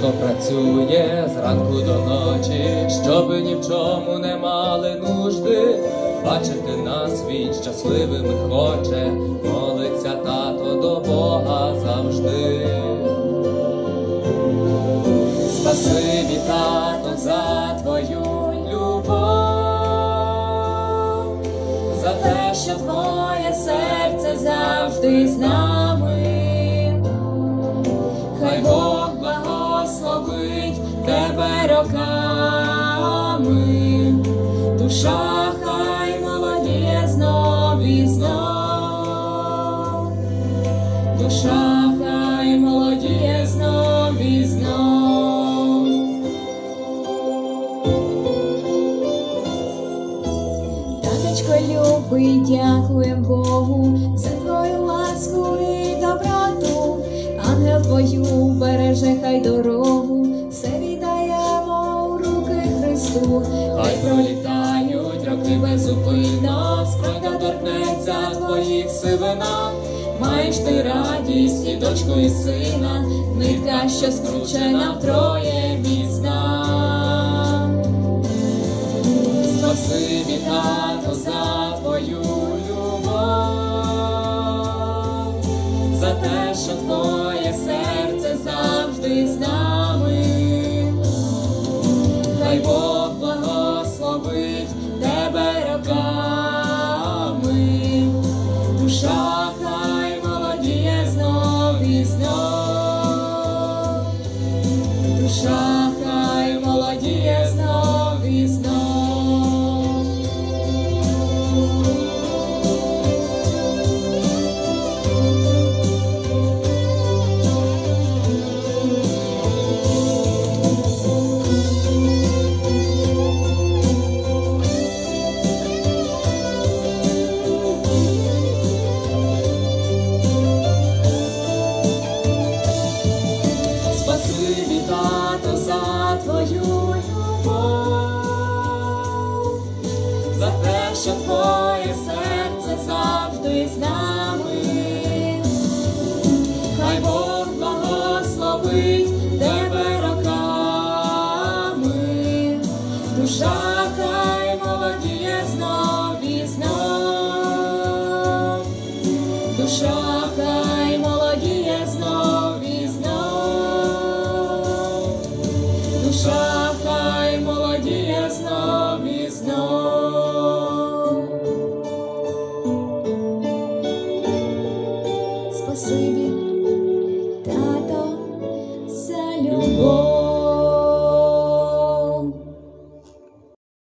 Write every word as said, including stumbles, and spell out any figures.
Тато працює зранку до ночі, щоб ні в чому не мали нужди. Бачити нас він щасливими хоче, молиться тато до Бога завжди. Спасибі, тато, за твою любов, за те, що твоє серце завжди з нами. Хай Бог благословить тебе роками, душа хай молодіє знов і знов, душа хай молодіє знов і знов. Таточко любий, дякуєм Богу за твою ласку і доброту. Ангел твою береже, хай дорогу, все віддаємо у руки Христу. Хай пролітають роки безупинно, скроня торкнеться твоїх сивина. Маєш ти радість і дочку, і сина, нитка, що скручена втроє міцна. Спасибі, тато, за твою любов, за те, що твоє серце завжди з нами. Хай Бог благословить тебе роками, душа хай молодіє знов і знов, душа хай молодіє знов і знов. Спасибі, тато, за твою любов, за те, що твоє серце завжди знає.